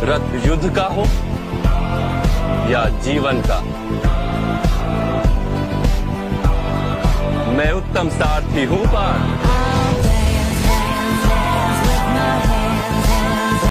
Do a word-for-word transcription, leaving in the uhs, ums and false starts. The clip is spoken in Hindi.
रथ युद्ध का हो या जीवन का, मैं उत्तम सारथी हूं पार्थ।